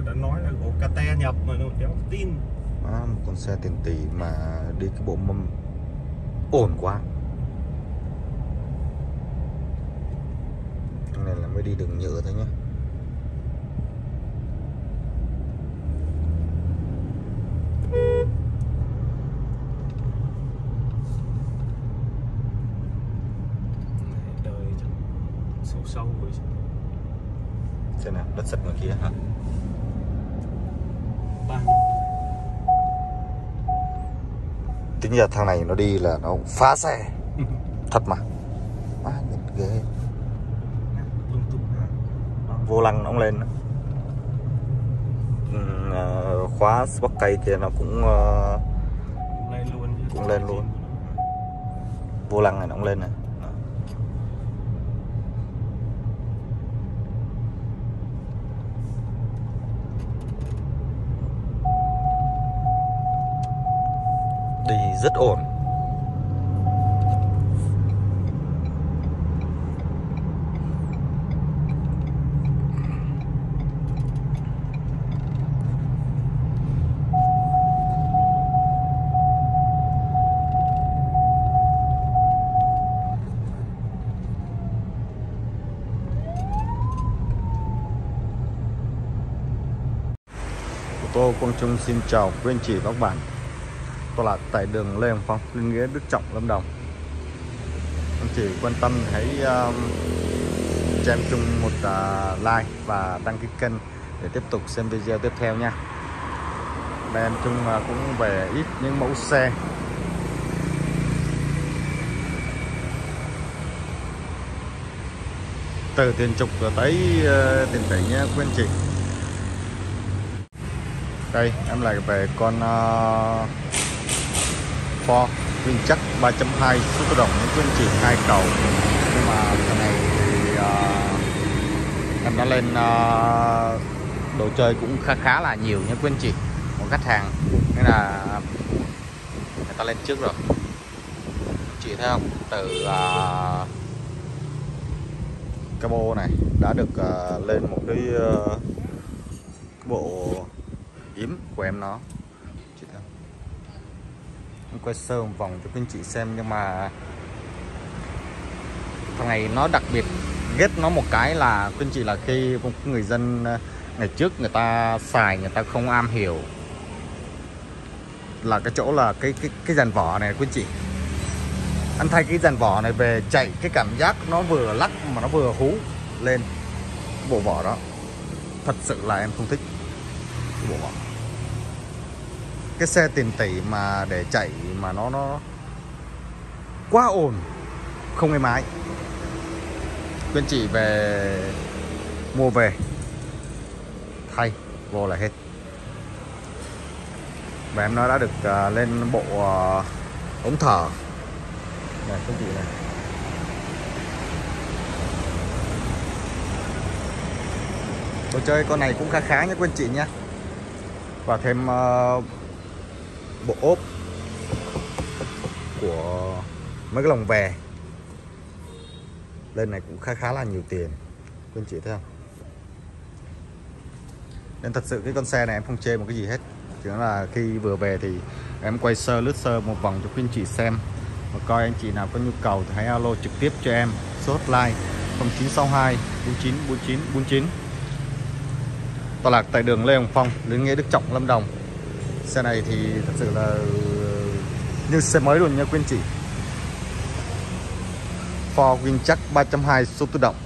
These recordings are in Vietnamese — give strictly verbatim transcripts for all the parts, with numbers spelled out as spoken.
đã nói là gỗ cate nhập mà nó đéo tin. À, một con xe tiền tỷ mà đi cái bộ mâm ổn quá. Cái này là mới đi đường nhựa thôi nhé. Đời sâu sâu rồi. Xem nào, đất sạch ngoài kia hả? Ba. Tính ra thằng này nó đi là nó phá xe. Thật mà. Má nhìn ghê. Vô lăng nó cũng lên. Ừ, khóa bắc cây kia nó cũng uh, lên luôn chứ. Cũng lên luôn. Vô lăng này nó cũng lên này. Đi rất ổn. Tô Quang Trung xin chào quý anh chị và các bạn. Tôi là tại đường Lê Hồng Phong, Liên Nghĩa, Đức Trọng, Lâm Đồng. Anh chị quan tâm hãy uh, cho em Trung một uh, like và đăng ký kênh để tiếp tục xem video tiếp theo nha. Đây em Trung uh, cũng về ít những mẫu xe. Từ tiền trục tới uh, tiền tỷ nha quý anh chị. Đây em lại về con uh, Ford Winchuck ba chấm hai số tự động những quý anh chị, hai cầu. Nhưng mà thằng này thì uh, em đã lên uh, đồ chơi cũng khá khá là nhiều nha quý anh chị, một khách hàng nên là người ta lên trước rồi. Chị thấy không, từ uh, cái bô này đã được uh, lên một cái uh, bộ yếm của em nó. Chị thấy em quay sơ một vòng cho quý anh chị xem. Nhưng mà thằng này nó đặc biệt ghét nó một cái là quý anh chị, là khi người dân ngày trước người ta xài, người ta không am hiểu là cái chỗ là cái cái cái dàn vỏ này quý anh chị. Anh thay cái dàn vỏ này về chạy, cái cảm giác nó vừa lắc mà nó vừa hú lên bộ vỏ đó. Thật sự là em không thích cái bộ vỏ. Cái xe tiền tỷ mà để chạy mà nó nó quá ồn, không êm ái. Quý anh chị về mua về thay vô là hết. Và em nó đã được uh, lên bộ uh, ống thở này quý anh chị này. Đồ chơi con này cũng khá khá nhé quý anh chị nhé. Và thêm uh, bộ ốp của mấy cái lồng về lên này cũng khá khá là nhiều tiền quý anh chị thấy không. Nên thật sự cái con xe này em không chê một cái gì hết, chỉ là khi vừa về thì em quay sơ lướt sơ một vòng cho quý anh chị xem. Và coi anh chị nào có nhu cầu thì hãy alo trực tiếp cho em số hotline không chín sáu hai bốn chín bốn chín bốn chín. Tọa lạc tại đường Lê Hồng Phong, Liên Nghĩa, Đức Trọng, Lâm Đồng. Xe này thì thật sự là như xe mới luôn nha quý anh chị. Ford Winchuck ba chấm hai số tự động,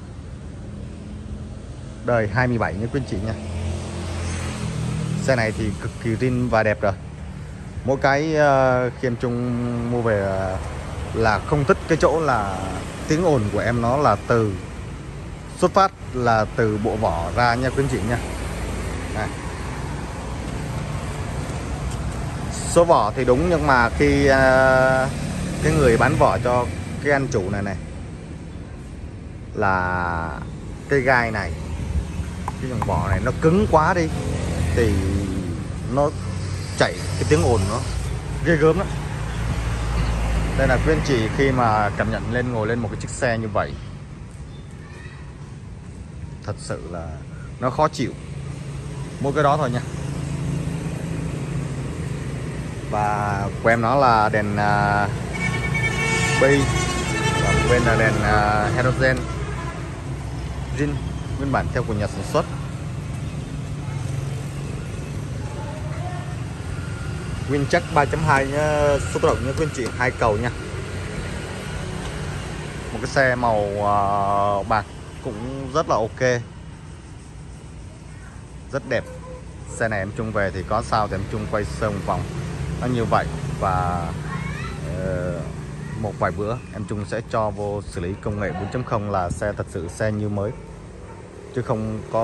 đời hai mươi bảy nha quý anh chị nha. Xe này thì cực kỳ zin và đẹp rồi. Mỗi cái uh, khi em Trung mua về uh, là không thích cái chỗ là tiếng ồn của em nó là từ xuất phát là từ bộ vỏ ra nha quý anh chị nha. Này. Số vỏ thì đúng, nhưng mà khi uh, cái người bán vỏ cho cái anh chủ này này là cái gai này, cái dòng vỏ này nó cứng quá đi thì nó chạy cái tiếng ồn nó ghê gớm lắm. Đây là quý anh chị khi mà cảm nhận lên ngồi lên một cái chiếc xe như vậy, thật sự là nó khó chịu. mỗi cái đó thôi nha. Và của em nó là đèn uh, bi, và bên là đèn uh, halogen zin nguyên bản theo của nhà sản xuất. Nguyên chắc ba chấm hai nhá, số tự động nhá quý anh chị, hai cầu nha. Một cái xe màu uh, bạc cũng rất là ok, rất đẹp. Xe này em Trung về thì có sao thì em Trung quay sơ một vòng nó như vậy. Và uh, một vài bữa em Trung sẽ cho vô xử lý công nghệ bốn chấm không là xe thật sự xe như mới, chứ không có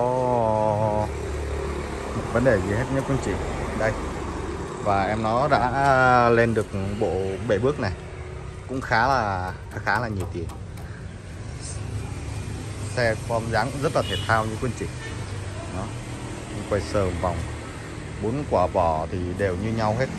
một vấn đề gì hết nhé quý anh chị. Đây, và em nó đã lên được bộ bệ bước này, cũng khá là khá, khá là nhiều tiền. Xe form dáng cũng rất là thể thao như quý anh chị. Đó, quay sơ một vòng, bốn quả vỏ thì đều như nhau hết.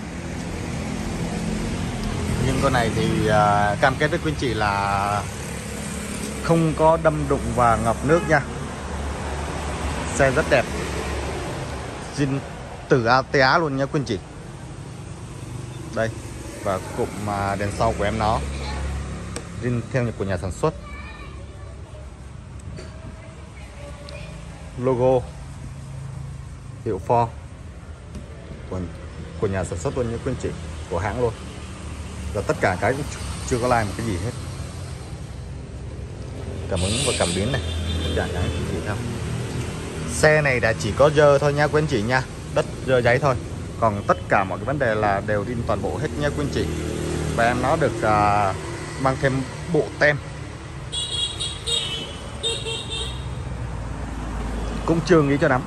Nhưng con này thì uh, cam kết với quý anh chị là không có đâm đụng và ngập nước nha. Xe rất đẹp, zin từ a tê á luôn nha quý anh chị. Đây, và cụm uh, đèn sau của em nó zin theo của nhà sản xuất. Logo hiệu Ford của, của nhà sản xuất luôn nha quý anh chị, của hãng luôn. Và tất cả cái cũng chưa có like một cái gì hết. Cảm ứng và cảm biến này, tất cả cái gì không. Xe này đã chỉ có dơ thôi nha quý anh chị nha, đất dơ giấy thôi. Còn tất cả mọi cái vấn đề là đều zin toàn bộ hết nha quý anh chị. Và em nó được uh, mang thêm bộ tem, cũng chưa nghĩ cho lắm.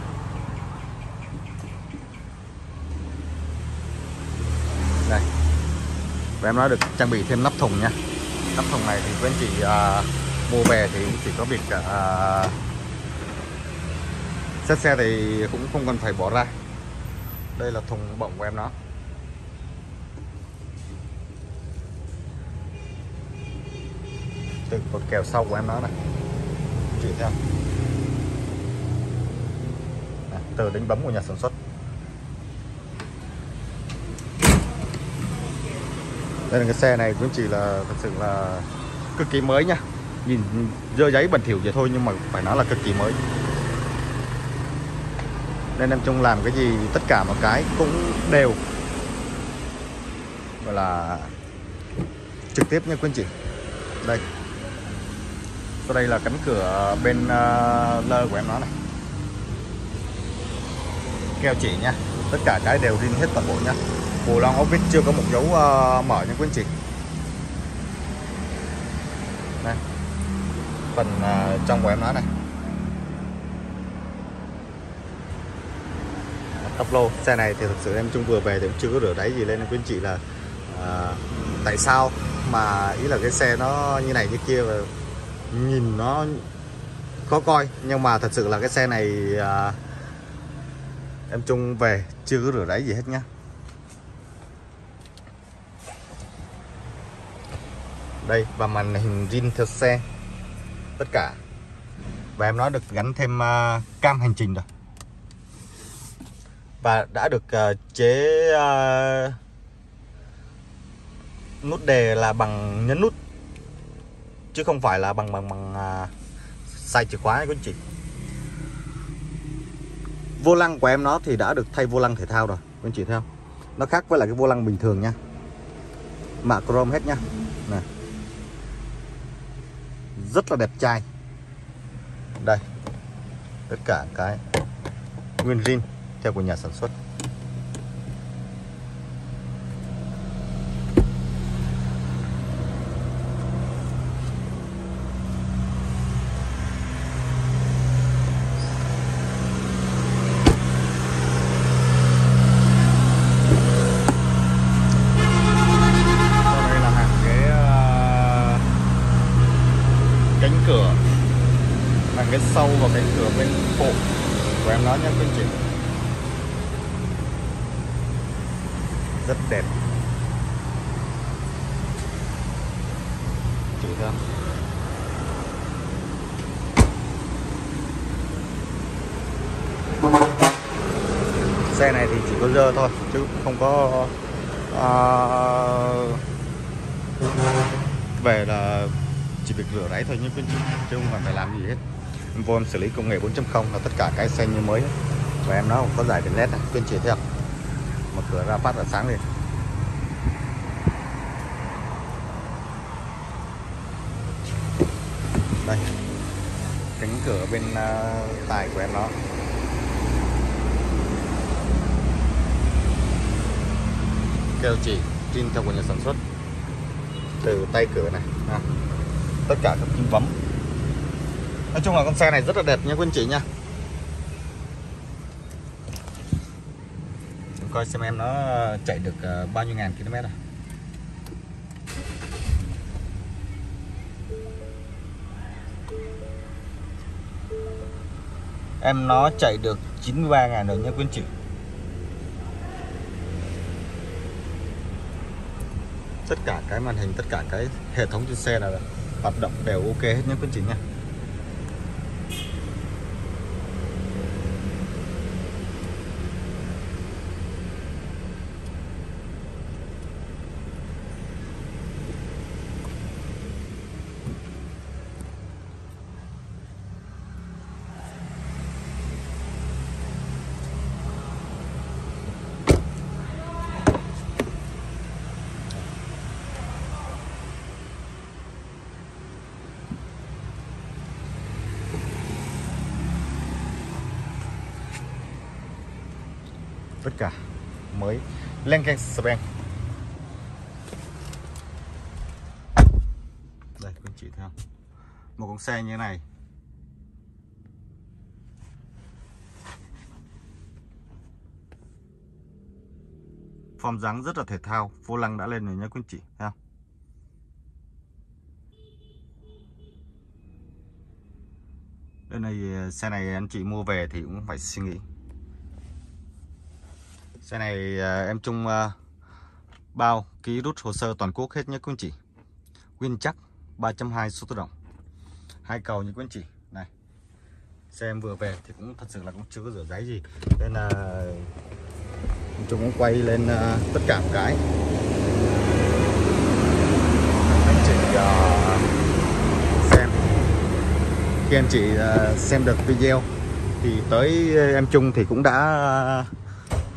Đây, và em nó được trang bị thêm nắp thùng nha. Nắp thùng này thì quý anh chị uh, mua về thì chỉ có việc uh, xét xe thì cũng không cần phải bỏ ra. Đây là thùng bọng của em nó. Từ cột kèo sau của em nó này, chị theo à, từ đánh bấm của nhà sản xuất. Đây là cái xe này quý anh chị là thật sự là cực kỳ mới nha. Nhìn dơ giấy bẩn thỉu vậy thôi nhưng mà phải nói là cực kỳ mới. Nên em Trung làm cái gì tất cả mọi cái cũng đều gọi là trực tiếp nha quý anh chị. Đây, sau đây là cánh cửa bên uh, lơ của em nó này, keo chỉ nha, tất cả cái đều zin hết toàn bộ nha. Bộ lon ốc vít chưa có một dấu uh, mở nha quý anh chị. Đây, phần uh, trong của em nó này, tắp lô. Xe này thì thật sự em Trung vừa về thì cũng chưa có rửa đáy gì lên quý anh chị là uh, tại sao mà ý là cái xe nó như này như kia và nhìn nó khó coi. Nhưng mà thật sự là cái xe này uh, em Trung về chưa có rửa đáy gì hết nhá. Đây, và màn hình zin theo xe tất cả. Và em nó được gắn thêm uh, cam hành trình rồi. Và đã được uh, chế uh, nút đề là bằng nhấn nút, chứ không phải là bằng bằng bằng uh, xài chìa khóa quý anh chị. Vô lăng của em nó thì đã được thay vô lăng thể thao rồi quý anh chị thấy không? Nó khác với lại cái vô lăng bình thường nha, mạ chrome hết nha. Này, rất là đẹp trai. Đây, tất cả cái nguyên zin theo của nhà sản xuất. Đây là hàng cái uh, cánh cửa, hàng cái sau và cánh cửa bên phụ của em nó nhé quý anh chị. Rất đẹp, chị thấy không? Xe này thì chỉ có dơ thôi chứ không có uh, về là chỉ việc rửa ráy thôi nhé quý anh chị, chứ không cần phải làm gì hết. Em vô em xử lý công nghệ bốn chấm không là tất cả cái xe như mới hết. Và em nó không có giải đèn led này quý anh chị thấy không, mở cửa ra phát là sáng lên. Đây cánh cửa bên uh, tài của em nó keo chỉ zin theo của nhà sản xuất, từ tay cửa này à, tất cả các kim bấm. Nói chung là con xe này rất là đẹp nha quý anh chị nha. Mình coi xem em nó chạy được uh, bao nhiêu ngàn km rồi. Em nó chạy được chín mươi ba ngàn rồi nha quý anh chị. Tất cả cái màn hình, tất cả cái hệ thống trên xe là hoạt động đều ok hết nhé quý anh chị nha. Tất cả mới len keng speng. Đây quý anh chị thấy không, một con xe như thế này form dáng rất là thể thao, vô lăng đã lên rồi nhé quý anh chị thấy không. Đây này, xe này anh chị mua về thì cũng phải suy nghĩ. Xe này em chung uh, bao ký rút hồ sơ toàn quốc hết nhé quý anh chị. Nguyên chắc ba trăm hai mươi số tự động, hai cầu như quý anh chị này. Xe em vừa về thì cũng thật sự là cũng chưa có rửa giấy gì, nên là em chung cũng quay lên uh, tất cả một cái anh chị uh, xem. Khi anh chị uh, xem được video thì tới em chung thì cũng đã uh,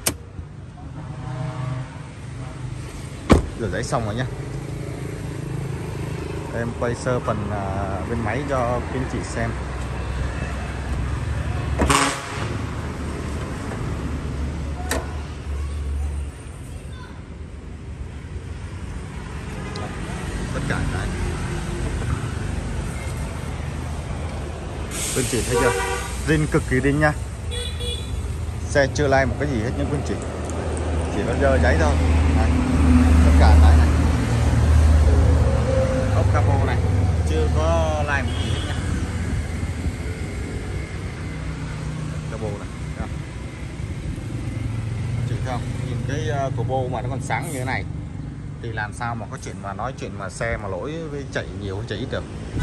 rửa giấy xong rồi nhé. Em quay sơ phần uh, bên máy cho quý anh chị xem. Tất cả cái quý anh chị thấy chưa, zin cực kỳ đinh nha. Xe chưa lai một cái gì hết nha quý anh chị, chỉ có dơ giấy thôi. Đấy. Tất cả cái này, ốc capo này chưa có lai một gì hết nha. Capo này thấy không? Chị thấy không, nhìn cái uh, turbo mà nó còn sáng như thế này thì làm sao mà có chuyện mà nói chuyện mà xe mà lỗi với chạy nhiều chạy ít được.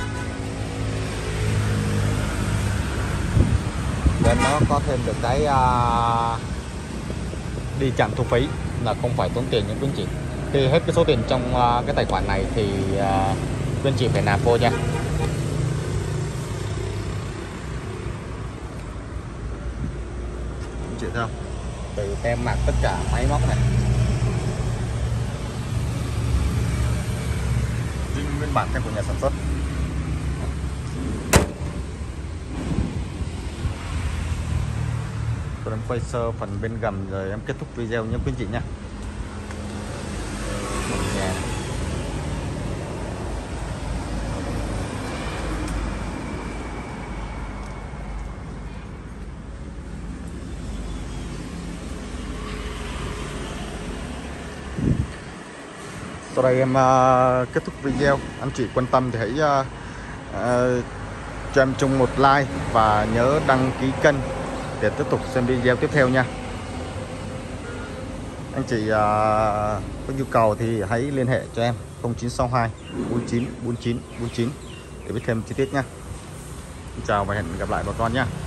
Bên nó có thêm được cái uh, đi trạm thu phí là không phải tốn tiền những quý anh chị. Khi hết cái số tiền trong uh, cái tài khoản này thì uh, quý anh chị phải nạp vô nha. Anh chị thấy không, từ tem mạc tất cả máy móc này, nguyên bản tem của nhà sản xuất. Rồi em quay sơ phần bên gầm rồi em kết thúc video nhé quý anh chị nha. Sau đây em uh, kết thúc video. Anh chị quan tâm thì hãy uh, uh, cho em chung một like và nhớ đăng ký kênh để tiếp tục xem video tiếp theo nha. Anh chị uh, có nhu cầu thì hãy liên hệ cho em không chín sáu hai bốn chín bốn chín bốn chín để biết thêm chi tiết nha. Chào và hẹn gặp lại bà con nha.